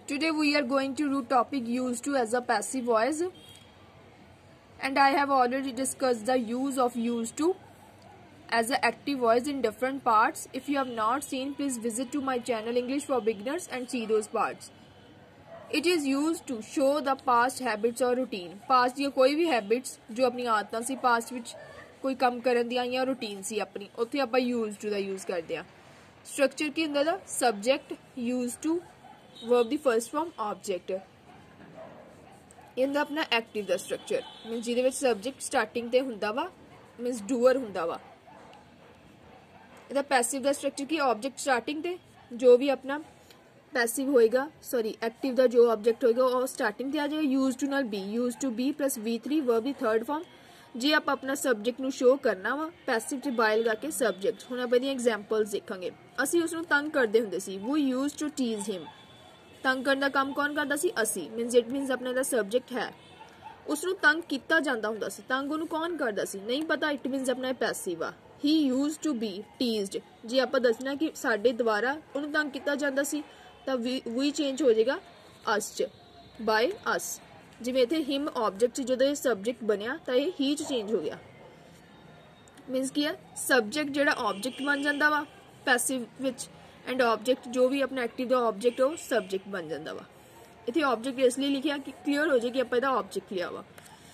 Today we are going to do topic used to as a passive voice, and I have already discussed the use of used to as an active voice in different parts. If you have not seen, please visit to my channel English for Beginners and see those parts. It is used to show the past habits or routine. Past ਦੀਆਂ कोई भी habits जो अपनी आदਤਾਂ ਸੀ past ਵਿੱਚ कोई ਕੰਮ ਕਰਨ ਦੀਆਂ ਜਾਂ routine ਸੀ ਆਪਣੀ, ਉੱਥੇ ਆਪਾਂ used to ਦਾ use ਕਰਦੇ ਹਾਂ. Structure ਕੀ ਹੁੰਦਾ ਦਾ? Subject, used to, verb the first form, object. ਇਹਦਾ ਆਪਣਾ active ਦਾ structure means ਜਿਹਦੇ ਵਿੱਚ subject starting ਤੇ ਹੁੰਦਾ ਵਾ, means doer ਹੁੰਦਾ ਵਾ. ਇਹਦਾ passive ਦਾ structure ਕੀ? Object starting ਤੇ ਜੋ ਵੀ ਆਪਣਾ पैसिव होएगा, सॉरी एक्टिव का जो ऑब्जेक्ट होएगा वो स्टार्टिंग ते आ जाएगा. यूज टू नाल be, use to be plus V3 verb दी थर्ड फॉर्म. जे आप अपना सब्जेक्ट नू शो करना वा पैसिव च बाय लगा के सब्जेक्ट. हुण ਆਪਾਂ ਦੀਆਂ एग्जांपल्स देखांगे. ਅਸੀਂ ਉਸ ਨੂੰ ਤੰਗ ਕਰਦੇ ਹੁੰਦੇ ਸੀ. वो यूज टू टीज हिम. ਤੰਗ ਕਰਨ ਦਾ ਕੰਮ ਕੌਣ ਕਰਦਾ ਸੀ? ਅਸੀਂ. ਇਟ ਮੀਨਸ ਆਪਣੇ ਦਾ ਸਬਜੈਕਟ ਹੈ. ਉਸ ਨੂੰ ਤੰਗ ਕੀਤਾ ਜਾਂਦਾ ਹੁੰਦਾ ਸੀ. ਤੰਗ ਉਹਨੂੰ ਕੌਣ ਕਰਦਾ ਸੀ? ਨਹੀਂ ਪਤਾ. ਇਟ ਮੀਨਸ ਆਪਣਾ ਪੈਸਿਵ ਆ. ਹੀ यूज टू बी टीज्ड. ਜੇ ਆਪਾਂ ਦੱਸਣਾ ਕਿ ਸਾਡੇ ਦੁਆਰਾ ਉਹਨੂੰ ਤੰਗ ਕੀਤਾ ਜਾਂਦਾ ਸੀ ਤਾਂ ਵੀ ਚੇਂਜ ਹੋ ਜਾਏਗਾ ਅਸ ਚ, ਬਾय ਅਸ. ਜਿਵੇਂ ਇੱਥੇ ਹਿਮ ਆਬਜੈਕਟ ਜਦੋਂ ਇਹ ਸਬਜੈਕਟ ਬਣਿਆ ਤਾਂ ਇਹ ਹੀ ਚ ਚੇਂਜ ਹੋ ਗਿਆ. ਮੀਨਸ ਕੀ ਹੈ? ਸਬਜੈਕਟ ਜਿਹੜਾ ਆਬਜੈਕਟ ਬਣ ਜਾਂਦਾ ਵਾ ਪੈਸਿਵ ਵਿੱਚ, ਐਂਡ ਆਬਜੈਕਟ ਜੋ ਵੀ ਆਪਣਾ ਐਕਟਿਵ ਦਾ ਆਬਜੈਕਟ ਉਹ ਸਬਜੈਕਟ ਬਣ ਜਾਂਦਾ ਵਾ. ਇੱਥੇ ਆਬਜੈਕਟ ਇਸ ਲਈ ਲਿਖਿਆ ਕਿ ਕਲੀਅਰ ਹੋ ਜਾਏ ਕਿ ਆਪਾਂ ਇਹਦਾ ਆਬਜੈਕਟ ਲਿਆ ਵਾ.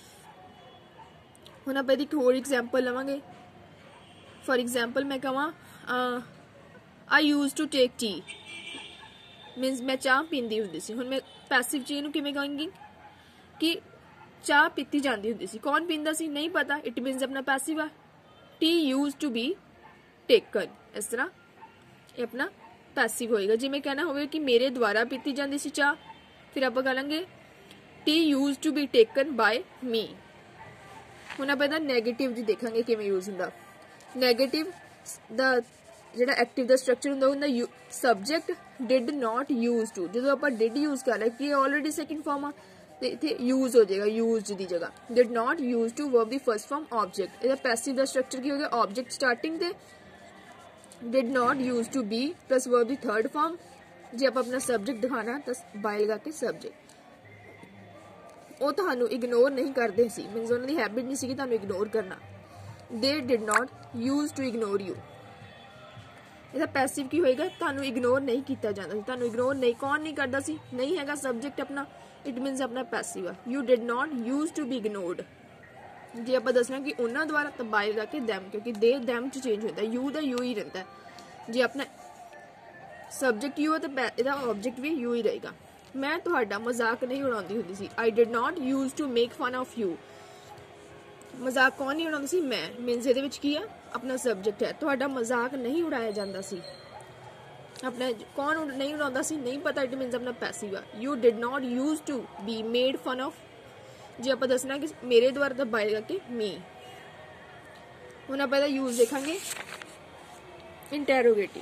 ਹੁਣ ਆਪਾਂ ਇਹਦੀ ਇੱਕ ਹੋਰ ਐਗਜ਼ਾਮਪਲ ਲਵਾਂਗੇ. ਫॉर एग्जांपल मैं कहां I use to take tea, means मैं चाह पींदी हुंदी सी. हुण मैं पैसिव ची नूं किवें कहांगी कि चाह पीती जांदी हुंदी सी. कौन पींदा सी? नहीं पता. इट मीनस अपना पैसिव आ. Tea use to be taken, इस तरह ये अपना पैसिव होएगा. जिवें कहना होवे कि मेरे द्वारा पीती जांदी सी चाह, फिर आपां कहांगे tea use to be taken by me. हुण आपां इहदा नैगेटिव जी देखांगे किवें यूज हुंदा. नैगेटिव दा ਜਿਹੜਾ ਐਕਟਿਵ ਦਾ ਸਟਰਕਚਰ ਹੁੰਦਾ ਹੁੰਦਾ subject did not use to. ਜਦੋਂ ਆਪਾਂ ਡਿਡ ਯੂਜ਼ ਕਰ ਲਿਆ ਕਿ ਇਹ ਆਲਰੇਡੀ ਸੈਕਿੰਡ ਫਾਰਮ ਆ ਤੇ ਇੱਥੇ ਯੂਜ਼ ਹੋ ਜਾਏਗਾ ਯੂਜ਼ਡ ਦੀ ਜਗ੍ਹਾ. Did not use to verb ਦੀ ਫਰਸਟ ਫਾਰਮ ਆਬਜੈਕਟ. ਇਹਦਾ ਪੈਸਿਵ ਦਾ ਸਟਰਕਚਰ ਕੀ ਹੋ ਗਿਆ? ਆਬਜੈਕਟ ਸਟਾਰਟਿੰਗ ਤੇ did not use to be plus verb ਦੀ ਥਰਡ ਫਾਰਮ. ਜੇ ਆਪਾਂ ਆਪਣਾ ਸਬਜੈਕਟ ਦਿਖਾਣਾ ਤਾਂ ਬਾय ਲਗਾ ਕੇ ਸਬਜੈਕਟ. ਉਹ ਤੁਹਾਨੂੰ ਇਗਨੋਰ ਨਹੀਂ ਕਰਦੇ ਸੀ, ਮੀਨਸ ਉਹਨਾਂ ਦੀ ਹੈਬਿਟ ਨਹੀਂ ਸੀਗੀ ਤੁਹਾਨੂੰ ਇਗਨੋਰ ਕਰਨਾ. They did not use to ignore you. ਇਹਦਾ ਪੈਸਿਵ ਕੀ ਹੋਏਗਾ? ਤੁਹਾਨੂੰ ਇਗਨੋਰ ਨਹੀਂ ਕੀਤਾ ਜਾਂਦਾ ਸੀ. ਤੁਹਾਨੂੰ ਇਗਨੋਰ ਨਹੀਂ, ਕੌਣ ਨਹੀਂ ਕਰਦਾ ਸੀ? ਨਹੀਂ ਹੈਗਾ ਸਬਜੈਕਟ ਆਪਣਾ. ਇਟ ਮੀਨਸ ਆਪਣਾ ਪੈਸਿਵ ਆ. You did not use to be ignored. ਜੇ ਆਪਾਂ ਦੱਸਣਾ ਕਿ ਉਹਨਾਂ ਦੁਆਰਾ ਤਾਂ ਬਾय ਲਗਾ ਕੇ them, ਕਿਉਂਕਿ ਦੇ them ਚ ਚੇਂਜ ਹੁੰਦਾ. ਯੂ ਦਾ ਯੂ ਹੀ ਰਹਿੰਦਾ. ਜੇ ਆਪਣਾ ਸਬਜੈਕਟ ਯੂ ਹੈ ਤਾਂ ਇਹਦਾ ਆਬਜੈਕਟ ਵੀ ਯੂ ਹੀ ਰਹੇਗਾ. ਮੈਂ ਤੁਹਾਡਾ ਮਜ਼ਾਕ ਨਹੀਂ ਉਡਾਉਂਦੀ ਹੁੰਦੀ ਸੀ. I did not use to make fun of you. ਮਜ਼ਾਕ ਕੌਣ ਨਹੀਂ ਉਡਾਉਂਦਾ ਸੀ? ਮੈਂ. ਮੀਨਸ ਇਹਦੇ ਵਿੱਚ ਕੀ ਆ? ਆਪਣਾ ਸਬਜੈਕਟ ਹੈ. ਤੁਹਾਡਾ ਮਜ਼ਾਕ ਨਹੀਂ ਉਡਾਇਆ ਜਾਂਦਾ ਸੀ. ਆਪਣਾ ਕੌਣ ਨਹੀਂ ਉਡਾਉਂਦਾ ਸੀ? ਨਹੀਂ ਪਤਾ. ਇਟ ਮੀਨਸ ਆਪਣਾ ਪੈਸਿਵ ਆ. You did not use to be made fun of. ਜੇ ਆਪਾਂ ਦੱਸਣਾ ਕਿ ਮੇਰੇ ਦੁਆਰਾ ਤਾਂ ਬਾय ਕਰਕੇ ਮੀ. ਹੁਣ ਆਪਾਂ ਇਹਦਾ ਯੂਜ਼ ਦੇਖਾਂਗੇ. ਇੰਟੈਰੋਗੇਟਿਵ.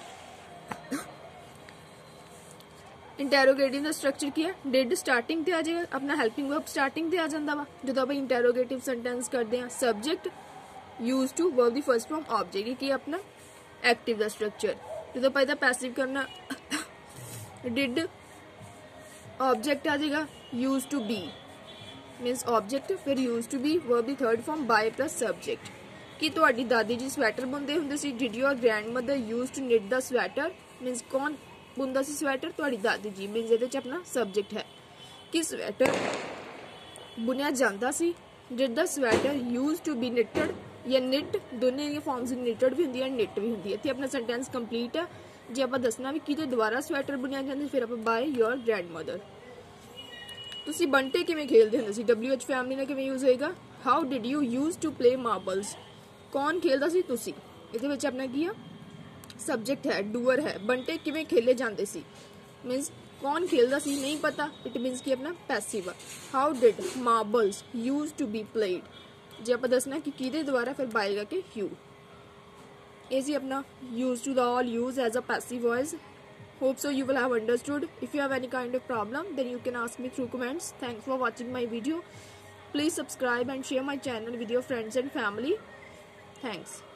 इंटैरोगेटिव ਦਾ ਸਟਰਕਚਰ ਕੀ ਹੈ? ਡਿਡ ਸਟਾਰਟਿੰਗ ਤੇ ਆ ਜਾਏਗਾ. ਆਪਣਾ ਹੈਲਪਿੰਗ ਵਰਬ ਸਟਾਰਟਿੰਗ ਤੇ ਆ ਜਾਂਦਾ ਵਾ ਜਦੋਂ ਆਪਾਂ ਇੰਟੈਰੋਗੇਟਿਵ ਸੈਂਟੈਂਸ ਕਰਦੇ ਆ. ਸਬਜੈਕਟ ਯੂਜ਼ ਟੂ ਵਰਬ ਦੀ ਫਰਸਟ ਫਾਰਮ ਆਬਜੈਕਟ. ਕੀ ਆਪਣਾ ਐਕਟਿਵ ਦਾ ਸਟਰਕਚਰ. ਜਦੋਂ ਆਪਾਂ ਇਹਦਾ ਪੈਸਿਵ ਕਰਨਾ ਡਿਡ ਆਬਜੈਕਟ ਆ ਜਾਏਗਾ use to be means object, ਫਿਰ ਯੂਜ਼ ਟੂ ਬੀ ਵਰਬ ਦੀ third form by plus subject. ਕਿ ਤੁਹਾਡੀ ਦਾਦੀ ਜੀ ਸਵੈਟਰ ਬੁਣਦੇ ਹੁੰਦੇ ਸੀ. Did your grandmother use to knit the sweater. Means ਕੌਣ बुनदा सी स्वेटर? ਤੁਹਾਡੀ ਦਾਦੀ ਜੀ. ਮੀਨਸ ਇਹਦੇ ਚ ਆਪਣਾ ਸਬਜੈਕਟ ਹੈ ਕਿ ਸਵੈਟਰ ਬੁਣਿਆ ਜਾਂਦਾ ਸੀ. Did the sweater use to be knitted ਜਾਂ ਨਿਟ, ਦੋਨੇ ਦੀਆਂ ਫਾਰਮਸ ਨਿਟਡ ਵੀ ਹੁੰਦੀ ਹੈ ਨਿਟ ਵੀ ਹੁੰਦੀ ਹੈ. ਇੱਥੇ ਆਪਣਾ ਸੈਂਟੈਂਸ ਕੰਪਲੀਟ ਹੈ. ਜੇ ਆਪਾਂ ਦੱਸਣਾ ਵੀ ਕਿਹਦੇ ਦੁਆਰਾ ਸਵੈਟਰ ਬੁਣਿਆ ਜਾਂਦਾ ਫਿਰ ਆਪਾਂ ਬਾय ਯੋਰ ਗ੍ਰੈਂਡਮਦਰ. ਤੁਸੀਂ ਬੰਟੇ ਕਿਵੇਂ ਖੇਲਦੇ ਹੁੰਦੇ ਸੀ? WH ਫੈਮਿਲੀ ਨਾਲ ਕਿਵੇਂ ਯੂਜ਼ ਹੋਏਗਾ? How did you use to play marbles. ਕੌਣ ਖੇਲਦਾ ਸੀ? ਤੁਸੀਂ. ਇਹਦੇ ਵਿੱਚ ਆਪਣਾ ਕੀ ਆ? ਸਬਜੈਕਟ ਹੈ, ਡੂਅਰ ਹੈ. ਬੰਟੇ ਕਿਵੇਂ ਖੇਲੇ ਜਾਂਦੇ ਸੀ? ਮੀਨਸ ਕੌਣ ਖੇਲਦਾ ਸੀ? ਨਹੀਂ ਪਤਾ. ਇਟ ਮੀਨਸ ਕਿ ਆਪਣਾ ਪੈਸਿਵ ਆ. How did marbles use to be played. ਜੇ ਆਪਾਂ ਦੱਸਣਾ ਕਿ ਕਿਹਦੇ ਦੁਆਰਾ ਫਿਰ ਬਾय ਲਗਾ ਕੇ ਯੂ. ਇਹ ਸੀ ਆਪਣਾ use to the all use as a passive voice. Hope so you will have understood. If you have any kind of problem then you can ask me through comments. Thanks for watching my video. Please subscribe and share my channel with your friends and family. Thanks.